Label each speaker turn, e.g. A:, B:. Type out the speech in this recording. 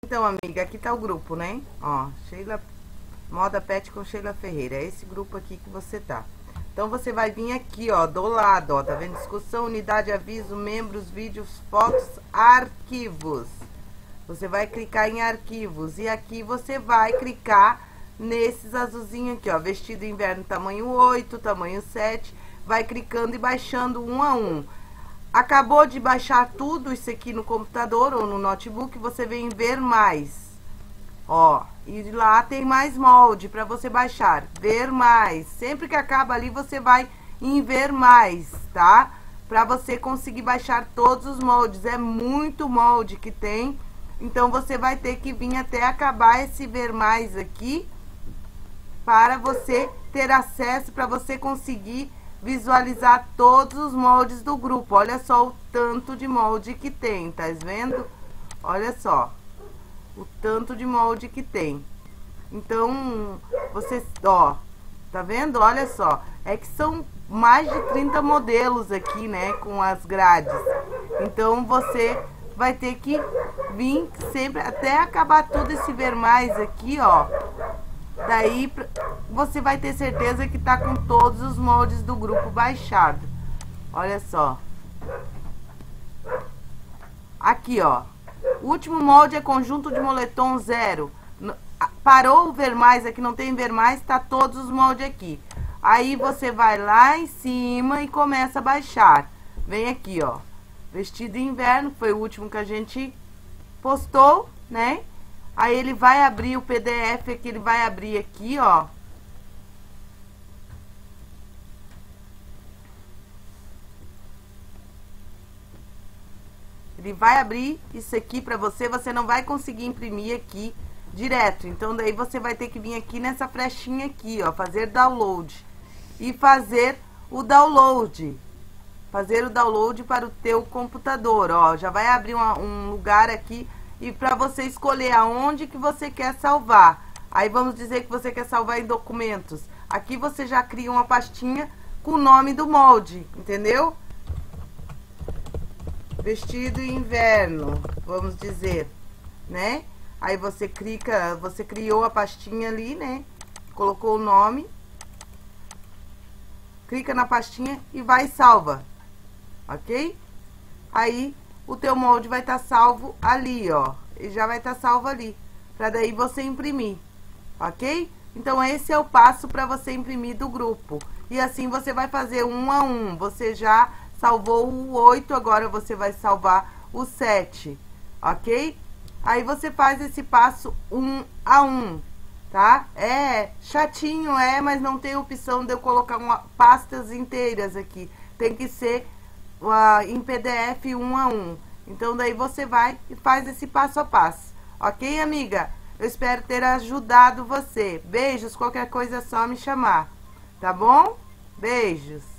A: Então, amiga, aqui tá o grupo, né? Ó, Sheila, Moda Pet com Sheila Ferreira. É esse grupo aqui que você tá. Então, você vai vir aqui, ó, do lado, ó, tá vendo? Discussão, unidade, aviso, membros, vídeos, fotos, arquivos. Você vai clicar em arquivos e aqui você vai clicar nesses azulzinhos aqui, ó, vestido inverno tamanho 8, tamanho 7. Vai clicando e baixando um a um. Acabou de baixar tudo isso aqui no computador ou no notebook, você vem ver mais. Ó, e lá tem mais molde para você baixar. Ver mais. Sempre que acaba ali, você vai em ver mais, tá? Para você conseguir baixar todos os moldes. É muito molde que tem. Então, você vai ter que vir até acabar esse ver mais aqui, para você ter acesso, para você conseguir visualizar todos os moldes do grupo. Olha só o tanto de molde que tem, tá vendo? Olha só o tanto de molde que tem. Então, você, ó, tá vendo? Olha só, é que são mais de 30 modelos aqui, né, com as grades. Então, você vai ter que vir sempre até acabar tudo esse ver mais aqui, ó. Daí, você vai ter certeza que tá com todos os moldes do grupo baixado. Olha só. Aqui, ó. O último molde é conjunto de moletom 0. Parou o ver mais, aqui não tem ver mais, tá todos os moldes aqui. Aí, você vai lá em cima e começa a baixar. Vem aqui, ó. Vestido inverno, foi o último que a gente postou, né? Aí ele vai abrir o PDF que ele vai abrir aqui, ó. Ele vai abrir isso aqui pra você, você não vai conseguir imprimir aqui direto. Então, daí você vai ter que vir aqui nessa flechinha aqui, ó, fazer download. E fazer o download. Fazer o download para o teu computador, ó. Já vai abrir um lugar aqui. E para você escolher aonde que você quer salvar. Aí vamos dizer que você quer salvar em documentos. Aqui você já cria uma pastinha com o nome do molde, entendeu? Vestido inverno, vamos dizer, né? Aí você clica, você criou a pastinha ali, né? Colocou o nome. Clica na pastinha e vai e salva. Ok? Aí o teu molde vai estar salvo ali, ó. E já vai estar salvo ali, para daí você imprimir, ok? Então, esse é o passo para você imprimir do grupo. E assim você vai fazer um a um. Você já salvou o 8, agora você vai salvar o 7, ok? Aí você faz esse passo um a um, tá? É chatinho, mas não tem opção de eu colocar pastas inteiras aqui. Tem que ser em PDF um a um. Então, daí você vai e faz esse passo a passo. Ok, amiga? Eu espero ter ajudado você. Beijos, qualquer coisa é só me chamar. Tá bom? Beijos.